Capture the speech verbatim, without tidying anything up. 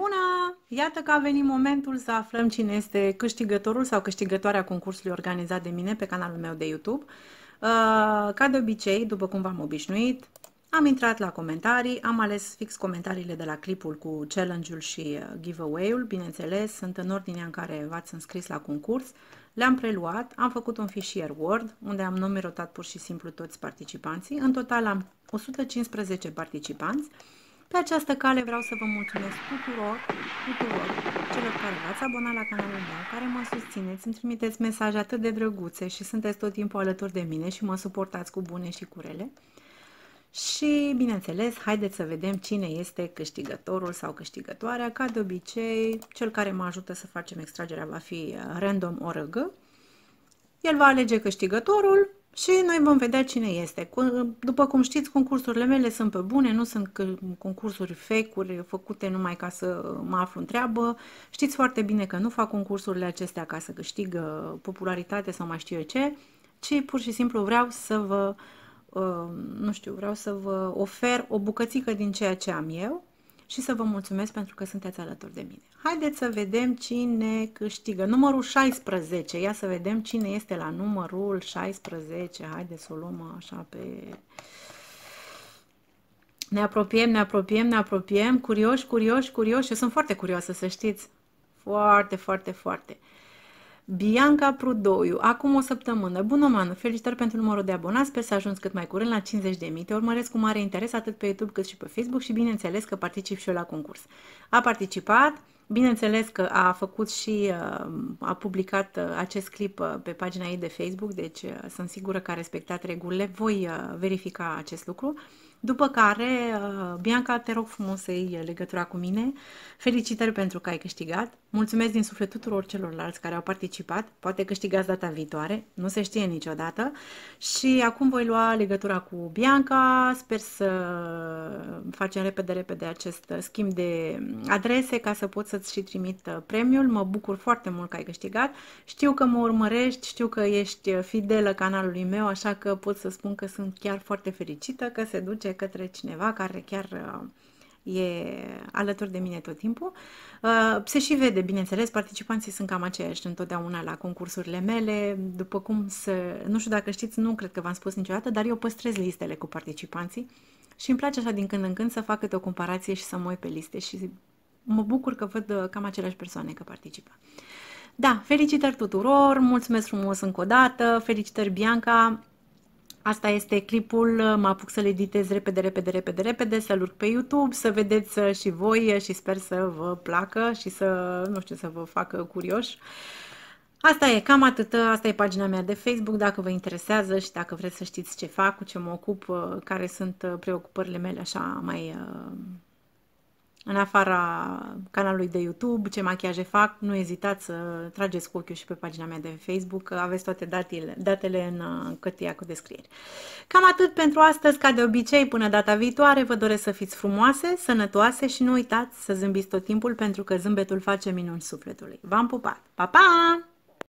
bună! Iată că a venit momentul să aflăm cine este câștigătorul sau câștigătoarea concursului organizat de mine pe canalul meu de YouTube. Ca de obicei, după cum v-am obișnuit, am intrat la comentarii, am ales fix comentariile de la clipul cu challenge-ul și giveaway-ul. Bineînțeles, sunt în ordinea în care v-ați înscris la concurs. Le-am preluat, am făcut un fișier Word, unde am numerotat pur și simplu toți participanții. În total am o sută cincisprezece participanți. Pe această cale vreau să vă mulțumesc tuturor, tuturor celor care v-ați abonat la canalul meu, care mă susțineți, îmi trimiteți mesaje atât de drăguțe și sunteți tot timpul alături de mine și mă suportați cu bune și cu rele. Și, bineînțeles, haideți să vedem cine este câștigătorul sau câștigătoarea. Ca de obicei, cel care mă ajută să facem extragerea va fi Random O R G. El va alege câștigătorul și noi vom vedea cine este. După cum știți, concursurile mele sunt pe bune, nu sunt concursuri fake-uri făcute numai ca să mă aflu în treabă. Știți foarte bine că nu fac concursurile acestea ca să câștig popularitate sau mai știu eu ce, ci pur și simplu vreau să vă, nu știu, vreau să vă ofer o bucățică din ceea ce am eu și să vă mulțumesc pentru că sunteți alături de mine. Haideți să vedem cine câștigă. Numărul șaisprezece. Ia să vedem cine este la numărul șaisprezece. Haideți să o luăm așa pe... Ne apropiem, ne apropiem, ne apropiem. Curioși, curioși, curioși. Eu sunt foarte curioasă, să știți. Foarte, foarte, foarte. Bianca Prudoiu, acum o săptămână. Bună, Manu, felicitări pentru numărul de abonați, sper să ajungi cât mai curând la cincizeci de mii. Te urmăresc cu mare interes atât pe YouTube cât și pe Facebook și bineînțeles că particip și eu la concurs. A participat, bineînțeles că a făcut și a publicat acest clip pe pagina ei de Facebook, deci sunt sigură că a respectat regulile, voi verifica acest lucru. După care, Bianca, te rog frumos să iei legătura cu mine. Felicitări pentru că ai câștigat. Mulțumesc din suflet tuturor celorlalți care au participat. Poate câștigați data viitoare, nu se știe niciodată. Și acum voi lua legătura cu Bianca. Sper să facem repede, repede acest schimb de adrese ca să pot să-ți și trimit premiul. Mă bucur foarte mult că ai câștigat. Știu că mă urmărești, știu că ești fidelă canalului meu, așa că pot să spun că sunt chiar foarte fericită că se duce către cineva care chiar uh, e alături de mine tot timpul. Uh, se și vede, bineînțeles, participanții sunt cam aceiași întotdeauna la concursurile mele, după cum să, nu știu dacă știți, nu cred că v-am spus niciodată, dar eu păstrez listele cu participanții și îmi place așa din când în când să fac câte o comparație și să mă uit pe liste și mă bucur că văd cam aceleași persoane că participă. Da, felicitări tuturor, mulțumesc frumos încă o dată, felicitări Bianca. Asta este clipul, mă apuc să-l editez repede, repede, repede, repede, să-l urc pe YouTube, să vedeți și voi și sper să vă placă și să, nu știu, să vă facă curioși. Asta e, cam atât, asta e pagina mea de Facebook, dacă vă interesează și dacă vreți să știți ce fac, cu ce mă ocup, care sunt preocupările mele așa mai... în afara canalului de YouTube, ce machiaje fac, nu ezitați să trageți cu ochiul și pe pagina mea de Facebook, aveți toate datele, datele în cătia cu descrieri. Cam atât pentru astăzi, ca de obicei, până data viitoare, vă doresc să fiți frumoase, sănătoase și nu uitați să zâmbiți tot timpul, pentru că zâmbetul face minuni sufletului. V-am pupat! Pa, pa!